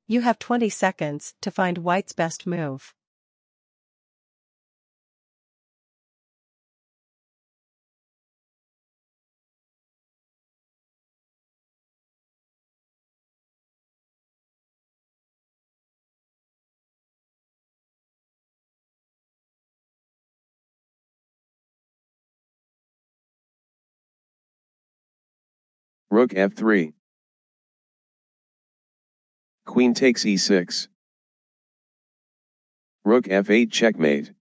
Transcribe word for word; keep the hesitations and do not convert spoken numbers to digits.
You have twenty seconds to find white's best move. Rook f three. Queen takes e six. Rook f eight checkmate.